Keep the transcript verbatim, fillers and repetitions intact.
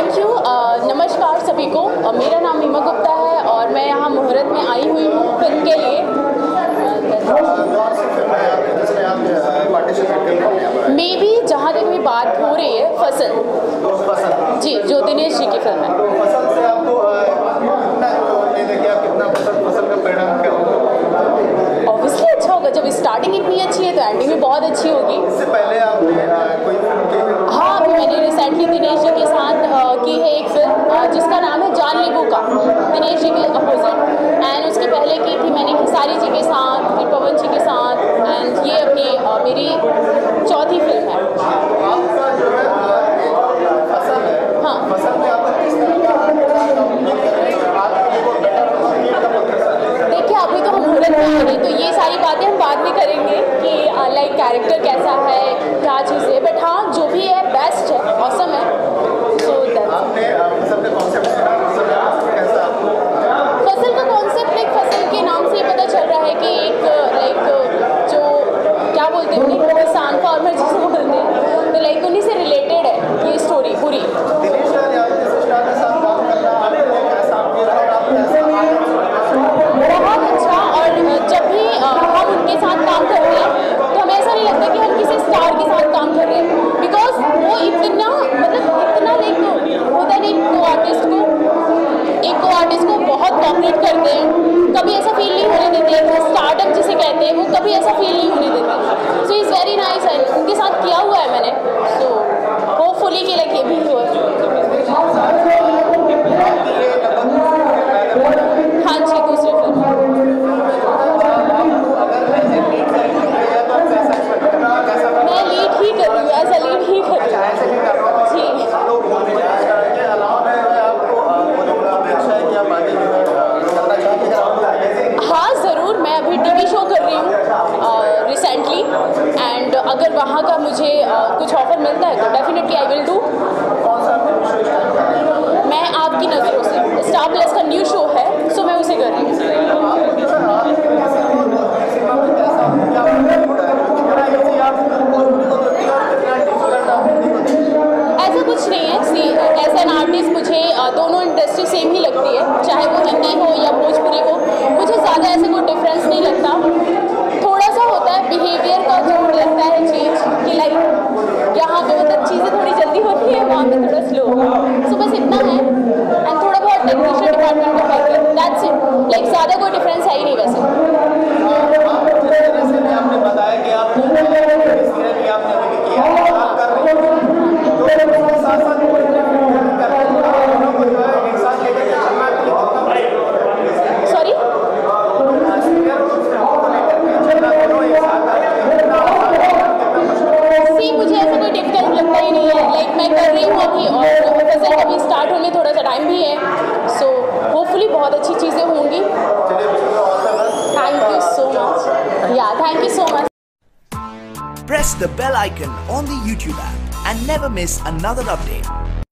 Thank you. नमस्कार सभी को। uh, मेरा नाम मीमा गुप्ता है और मैं यहाँ मुहूर्त में आई हुई हूँ फिल्म के लिए। मे बी जहाँ तक भी बात हो रही है फसल जी, जो दिनेश जी की फिल्म है। ऑब्वियसली अच्छा होगा, जब स्टार्टिंग इतनी अच्छी है तो एंडिंग भी बहुत अच्छी होगी। इससे पहले आपने कोई फिल्म? हाँ, अभी मैंने रिसेंटली दिनेश जी के साथ की है एक फिल्म जिसका नाम है जान लेबू का, दिनेश जी के अपोजिट। एंड उसके पहले की थी मैंने खेसारी जी के साथ, फिर पवन जी के साथ, एंड ये अभी मेरी चौथी फिल्म है। आपका जो है फसल है, हाँ, फसल में आपको किस तरह का देखिए अभी तो हम मुहूर्त में आ रहे, तो ये सारी बातें हम बाद में करेंगे कि लाइक कैरेक्टर कैसा है, क्या चीज़ है। बट हाँ, जो भी है बेस्ट है, ऑसम है। सो आपने फसल का कॉन्सेप्ट सुना, कैसा आपको? फसल का कॉन्सेप्ट लाइक फसल के नाम से ही पता चल रहा है कि एक लाइक जो क्या बोलते हैं उन्हें, किसान फार्मर जिसे बोलते हैं, तो लाइक उन्हीं से रिलेटेड है ये स्टोरी पूरी। दिनेश यादव जैसे स्टार के साथ काम करना आपको कैसा बहुत अच्छा। और जब भी हम उनके साथ काम करते हैं तो हमें ऐसा नहीं लगता कि हम किसी स्टार के साथ काम कर रहे हैं, बिकॉज वो इतना मतलब इतना लाइक होता है एक को आर्टिस्ट को एक को आर्टिस्ट को बहुत कॉपरेट करते हैं, कभी ऐसा फील नहीं होने देते। स्टार्टअप जिसे कहते हैं वो कभी ऐसा फील नहीं होने देते। सो इज़ वेरी नाइस है, उनके साथ किया हुआ है मैंने। सो होपफुली कि लाइक ये भी हुआ। हाँ जी, दूसरी फिल्म मैं लीड ही कर रही हूँ, एज अ लीड ही कर रही हूँ जी। हाँ ज़रूर, मैं अभी टीवी शो कर रही हूँ रिसेंटली, एंड अगर वहाँ का मुझे uh, कुछ ऑफर मिलता है तो डेफिनेटली आई विल डू। मैं आपकी नज़रों से, स्टार प्लस का न्यू शो है, सो मैं उसे कर रही हूँ। ऐसा कुछ नहीं है, सी एज एन आर्टिस्ट मुझे दोनों इंडस्ट्री सेम ही लगती है, चाहे वो हिंदी हो या भोजपुरी हो। मुझे ज़्यादा ऐसे कोई डिफरेंस नहीं लगता। थोड़ा सा होता है बिहेवियर का जो लगता है चीज़ कि लाइक यहाँ पे मतलब चीज़ें थोड़ी जल्दी होती है, वहाँ पे थोड़ा स्लो। सो बस इतना है, एंड थोड़ा बहुत टेक्नीशियन डिपार्टमेंट का फर्क है, दैट्स इट। लाइक ज़्यादा कोई डिफरेंस है ही नहीं वैसे। आपने बताया कि आप आपने अभी किया आप कर रहे हो, तो साथ साथ एक साथ लेकर चलना सॉरी सी मुझे ऐसा कोई डिफिकल्ट लगता ही नहीं है। लाइक मैं कर रही हूँ अभी, और फसल का भी स्टार्ट होने थोड़ा सा टाइम भी है। सो होपफुली बहुत अच्छी चीज़ें होंगी। Thank you so much. Yeah thank you so much. Press the bell icon on the YouTube app and never miss another update.